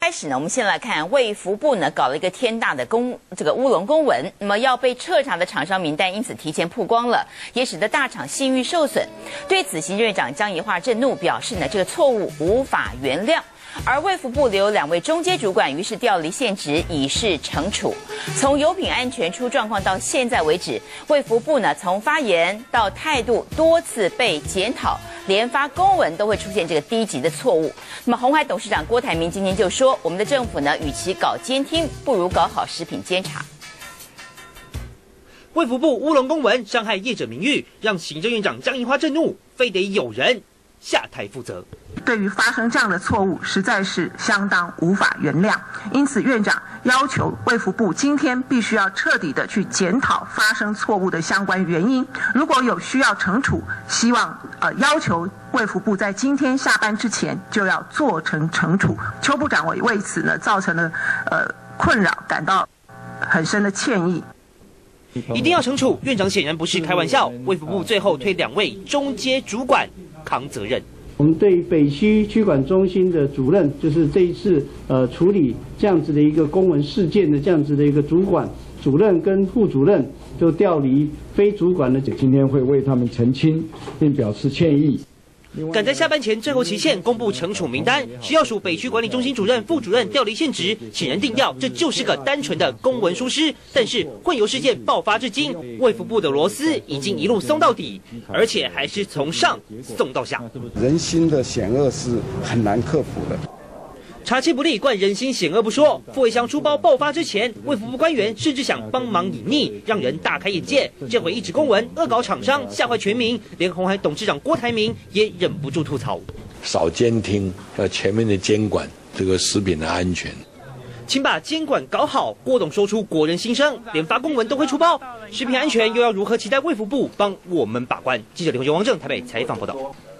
开始呢，我们先来看卫福部呢搞了一个天大的乌龙公文，那么要被彻查的厂商名单因此提前曝光了，也使得大厂信誉受损。对此，行政院长江宜樺震怒，表示呢这个错误无法原谅。而卫福部留2位中阶主管，于是调离现职，以示惩处。从油品安全出状况到现在为止，卫福部呢从发言到态度多次被检讨，连发公文都会出现这个低级的错误。那么鸿海董事长郭台铭今天就说，我们的政府呢，与其搞监听，不如搞好食品监察。 卫福部乌龙公文伤害业者名誉，让行政院长江宜樺震怒，非得有人下台负责。 对于发生这样的错误，实在是相当无法原谅。因此，院长要求卫福部今天必须要彻底的去检讨发生错误的相关原因。如果有需要惩处，希望要求卫福部在今天下班之前就要做成惩处。邱部长为此呢造成了困扰，感到很深的歉意。 一定要惩处，院长显然不是开玩笑。卫福部最后推2位中阶主管扛责任。 我们对北区区管中心的主任，就是这一次处理这样子的一个公文事件的这样子的一个主管、主任跟副主任，就调离非主管的。 今天会为他们澄清，并表示歉意。 赶在下班前最后期限公布惩处名单，食药署北区管理中心主任、副主任调离现职，显然定调这就是个单纯的公文疏失。但是混油事件爆发至今，卫福部的螺丝已经一路松到底，而且还是从上送到下。 人心的险恶是很难克服的。 查气不力，冠人心险恶不说，傅卫香出包爆发之前，卫福部官员甚至想帮忙隐匿，让人大开眼界。这回一纸公文恶搞厂商，吓坏全民，连鸿海董事长郭台铭也忍不住吐槽： 少监听，要全面的监管这个食品的安全。 请把监管搞好。郭董说出国人心声，连发公文都会出包，食品安全又要如何期待卫福部帮我们把关？记者李慧娟、王正台北采访报道。